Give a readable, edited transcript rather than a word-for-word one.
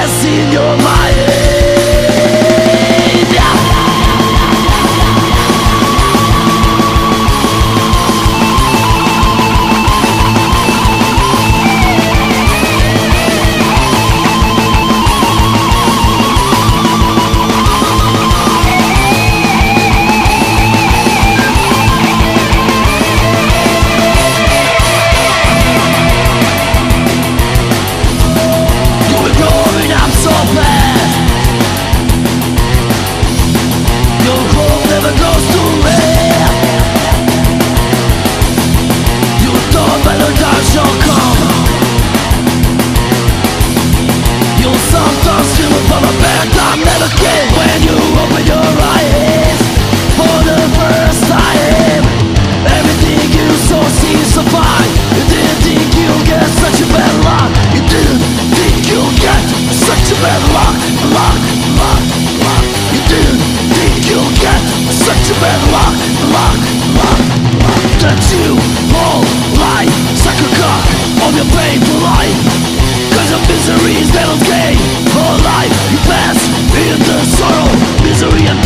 emptiness in your mind. When you open your eyes for the first time, everything you saw seems so fine. You didn't think you'd get such a bad luck. You didn't think you'd get such a bad luck. You didn't think you'd get such a bad luck. That you all lie, suck a cock of your painful life. Cause your misery is not okay. All life you pass in the sorrow, misery and